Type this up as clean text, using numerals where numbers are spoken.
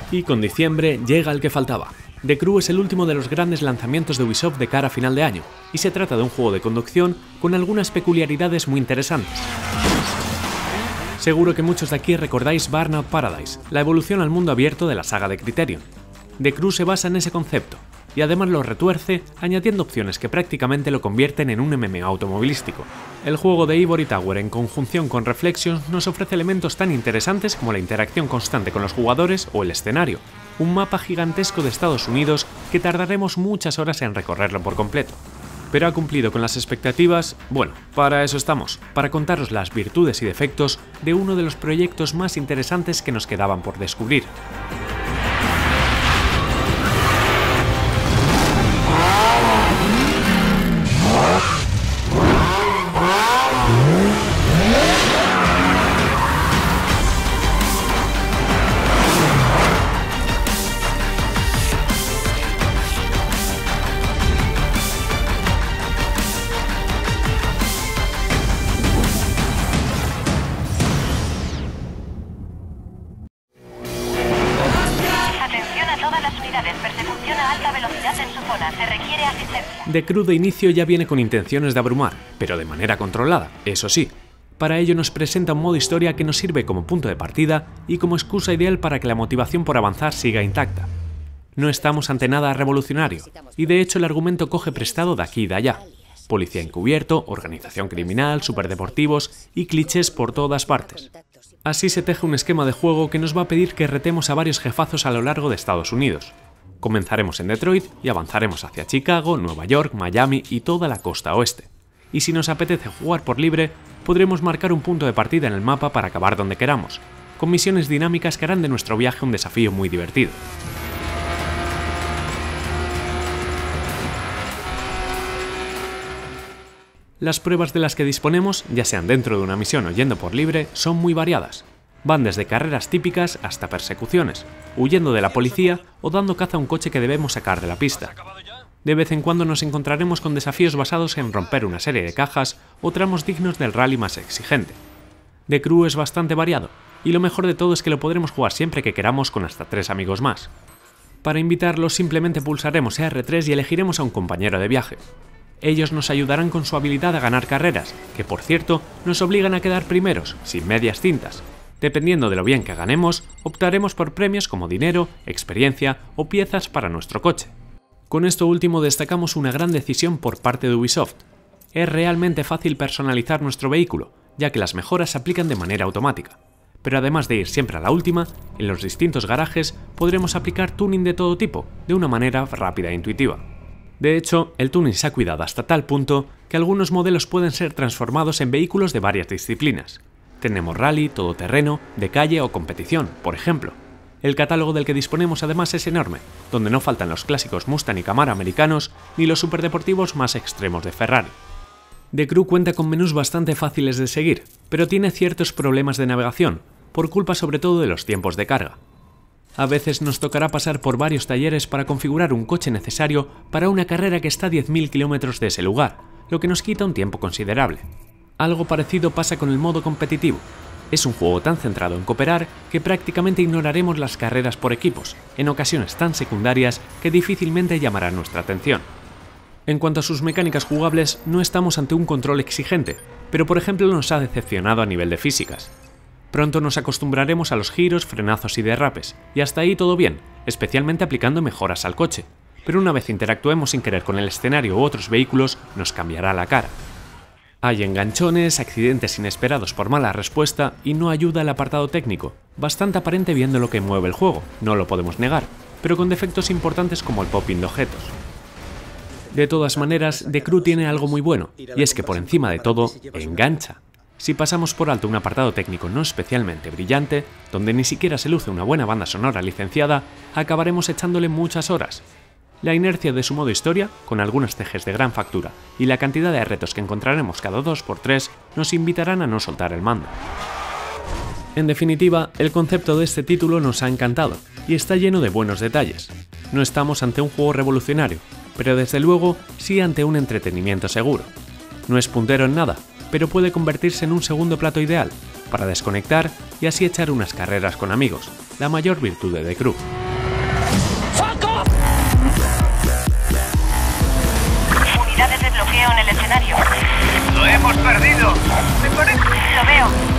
Y con diciembre llega el que faltaba. The Crew es el último de los grandes lanzamientos de Ubisoft de cara a final de año, y se trata de un juego de conducción con algunas peculiaridades muy interesantes. Seguro que muchos de aquí recordáis Burnout Paradise, la evolución al mundo abierto de la saga de Criterion. The Crew se basa en ese concepto, y además lo retuerce añadiendo opciones que prácticamente lo convierten en un MMO automovilístico. El juego de Ivory Tower en conjunción con Reflections nos ofrece elementos tan interesantes como la interacción constante con los jugadores o el escenario, un mapa gigantesco de Estados Unidos que tardaremos muchas horas en recorrerlo por completo. ¿Pero ha cumplido con las expectativas? Bueno, para eso estamos, para contaros las virtudes y defectos de uno de los proyectos más interesantes que nos quedaban por descubrir. The Crew de inicio ya viene con intenciones de abrumar, pero de manera controlada, eso sí. Para ello nos presenta un modo historia que nos sirve como punto de partida y como excusa ideal para que la motivación por avanzar siga intacta. No estamos ante nada revolucionario, y de hecho el argumento coge prestado de aquí y de allá. Policía encubierto, organización criminal, superdeportivos y clichés por todas partes. Así se teje un esquema de juego que nos va a pedir que retemos a varios jefazos a lo largo de Estados Unidos. Comenzaremos en Detroit y avanzaremos hacia Chicago, Nueva York, Miami y toda la costa oeste. Y si nos apetece jugar por libre, podremos marcar un punto de partida en el mapa para acabar donde queramos, con misiones dinámicas que harán de nuestro viaje un desafío muy divertido. Las pruebas de las que disponemos, ya sean dentro de una misión o yendo por libre, son muy variadas. Van desde carreras típicas hasta persecuciones, huyendo de la policía o dando caza a un coche que debemos sacar de la pista. De vez en cuando nos encontraremos con desafíos basados en romper una serie de cajas o tramos dignos del rally más exigente. The Crew es bastante variado, y lo mejor de todo es que lo podremos jugar siempre que queramos con hasta 3 amigos más. Para invitarlos simplemente pulsaremos R3 y elegiremos a un compañero de viaje. Ellos nos ayudarán con su habilidad a ganar carreras, que por cierto nos obligan a quedar primeros, sin medias tintas. Dependiendo de lo bien que ganemos, optaremos por premios como dinero, experiencia o piezas para nuestro coche. Con esto último destacamos una gran decisión por parte de Ubisoft. Es realmente fácil personalizar nuestro vehículo, ya que las mejoras se aplican de manera automática. Pero además de ir siempre a la última, en los distintos garajes podremos aplicar tuning de todo tipo, de una manera rápida e intuitiva. De hecho, el tuning se ha cuidado hasta tal punto que algunos modelos pueden ser transformados en vehículos de varias disciplinas. Tenemos rally, todoterreno, de calle o competición, por ejemplo. El catálogo del que disponemos además es enorme, donde no faltan los clásicos Mustang y Camaro americanos, ni los superdeportivos más extremos de Ferrari. The Crew cuenta con menús bastante fáciles de seguir, pero tiene ciertos problemas de navegación, por culpa sobre todo de los tiempos de carga. A veces nos tocará pasar por varios talleres para configurar un coche necesario para una carrera que está a 10.000 kilómetros de ese lugar, lo que nos quita un tiempo considerable. Algo parecido pasa con el modo competitivo. Es un juego tan centrado en cooperar que prácticamente ignoraremos las carreras por equipos, en ocasiones tan secundarias que difícilmente llamarán nuestra atención. En cuanto a sus mecánicas jugables, no estamos ante un control exigente, pero por ejemplo nos ha decepcionado a nivel de físicas. Pronto nos acostumbraremos a los giros, frenazos y derrapes, y hasta ahí todo bien, especialmente aplicando mejoras al coche, pero una vez interactuemos sin querer con el escenario u otros vehículos, nos cambiará la cara. Hay enganchones, accidentes inesperados por mala respuesta y no ayuda el apartado técnico, bastante aparente viendo lo que mueve el juego, no lo podemos negar, pero con defectos importantes como el popping de objetos. De todas maneras, The Crew tiene algo muy bueno, y es que por encima de todo, engancha. Si pasamos por alto un apartado técnico no especialmente brillante, donde ni siquiera se luce una buena banda sonora licenciada, acabaremos echándole muchas horas. La inercia de su modo historia, con algunos tejes de gran factura, y la cantidad de retos que encontraremos cada 2×3 nos invitarán a no soltar el mando. En definitiva, el concepto de este título nos ha encantado, y está lleno de buenos detalles. No estamos ante un juego revolucionario, pero desde luego sí ante un entretenimiento seguro. No es puntero en nada, pero puede convertirse en un segundo plato ideal, para desconectar y así echar unas carreras con amigos, la mayor virtud de The Crew. Unidades de bloqueo en el escenario. ¡Lo hemos perdido! Lo veo.